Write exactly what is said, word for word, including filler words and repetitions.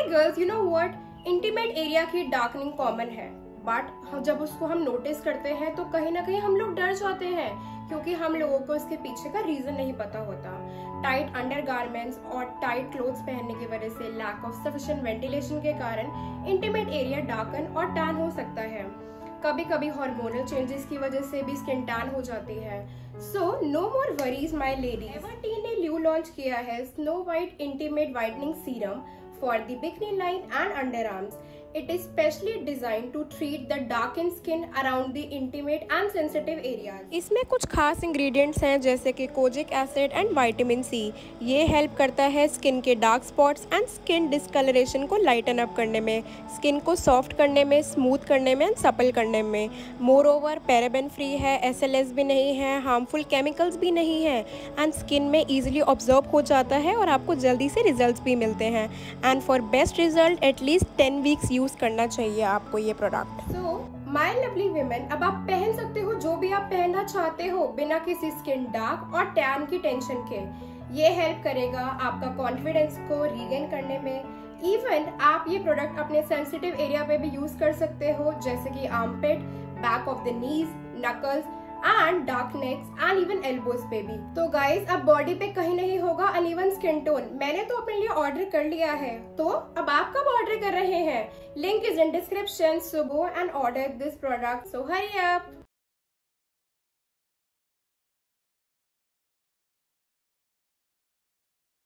Girls, you know what, intimate area की darkening common है, but जब उसको हम नोटिस करते हैं तो कहीं ना कहीं हम लोग डर जाते हैं, क्योंकि हम लोगों को इसके पीछे का रीजन नहीं पता होता। टाइट अंडरगारमेंट्स और टाइट क्लोथ्स पहनने की वजह से लैक ऑफ सफिशिएंट वेंटिलेशन के कारण इंटीमेट एरिया डार्कन और टैन हो सकता है। कभी कभी हार्मोनल चेंजेस की वजह से भी स्किन टैन हो जाती है। So no more worries my ladies. Everteen ने न्यू लॉन्च किया है snow white intimate whitening serum for the bikini line and under arms. It is specially designed to treat the darkened skin around the intimate and sensitive areas. इसमें कुछ खास ingredients हैं जैसे कि kojic acid and vitamin C. ये help करता है skin के dark spots and skin discoloration को लाइटन अप करने में, स्किन को सॉफ्ट करने में, स्मूथ करने में एंड सपल करने में। मोर ओवर पैराबेन फ्री है, एस एल एस भी नहीं है, हार्मफुल केमिकल्स भी नहीं है एंड स्किन में ईजिली ऑब्जर्व हो जाता है और आपको जल्दी से रिजल्ट भी मिलते हैं। And for best result at least ten weeks use करना चाहिए आपको ये product. So my lovely women, अब आप पहन सकते हो जो भी आप पहनना चाहते हो बिना किसी स्किन डार्क और टैन की टेंशन के। ये हेल्प करेगा आपका कॉन्फिडेंस को रीगेन करने में। इवन आप ये प्रोडक्ट अपने सेंसिटिव एरिया पे भी यूज कर सकते हो, जैसे कि armpit, back of the knees, knuckles and dark necks and even elbows पे भी। तो गाइस, अब बॉडी पे कहीं नहीं होगा अनइवन स्किन टोन। मैंने तो अपने लिए ऑर्डर कर लिया है, तो अब आप कब ऑर्डर कर रहे हैं? Link is in description, so go and order this product. So hurry up.